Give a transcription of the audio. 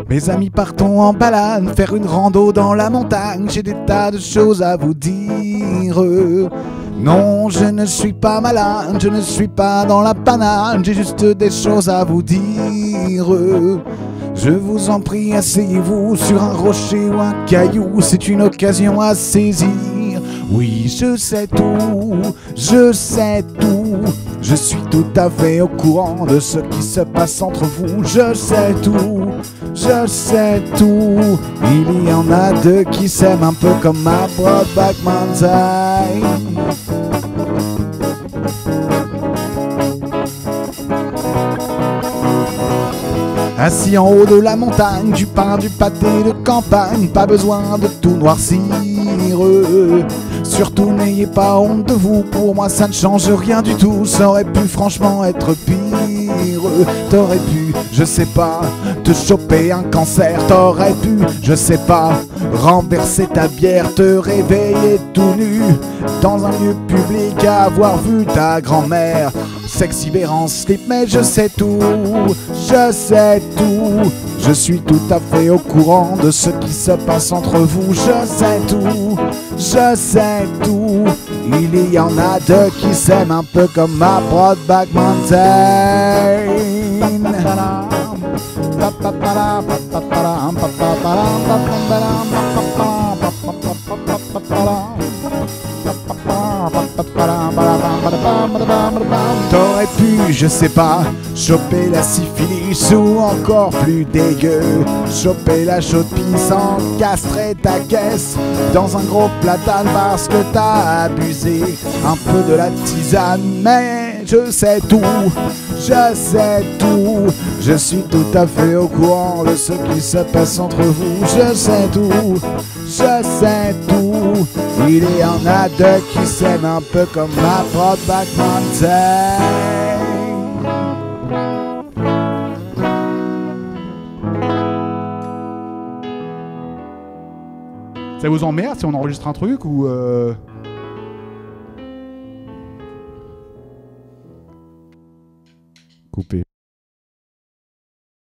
Mes amis, partons en balade, faire une rando dans la montagne. J'ai des tas de choses à vous dire. Non, je ne suis pas malade, je ne suis pas dans la panade. J'ai juste des choses à vous dire. Je vous en prie, asseyez-vous sur un rocher ou un caillou. C'est une occasion à saisir. Oui, je sais tout, je sais tout. Je suis tout à fait au courant de ce qui se passe entre vous. Je sais tout, je sais tout. Il y en a deux qui s'aiment un peu comme ma Brokeback Mountain. Assis en haut de la montagne, du pain, du pâté de campagne, pas besoin de tout noircir. Surtout n'ayez pas honte de vous, pour moi ça ne change rien du tout. Ça aurait pu franchement être pire. T'aurais pu, je sais pas, te choper un cancer. T'aurais pu, je sais pas, renverser ta bière, te réveiller tout nu dans un lieu public, avoir vu ta grand-mère s'exhiber en slip. Mais je sais tout, je sais tout. Je suis tout à fait au courant de ce qui se passe entre vous. Je sais tout, je sais tout. Il y en a deux qui s'aiment un peu comme ma Brokeback Mountain. T'aurais pu, je sais pas, choper la syphilis ou encore plus dégueu, choper la chaude pisse, encastrer ta caisse dans un gros platane parce que t'as abusé un peu de la tisane. Mais je sais tout, je sais tout. Je suis tout à fait au courant de ce qui se passe entre vous. Je sais tout, je sais tout. Il y en a deux qui s'aiment un peu comme ma Brokeback Mountain. Ça vous emmerde si on enregistre un truc ou Coupé.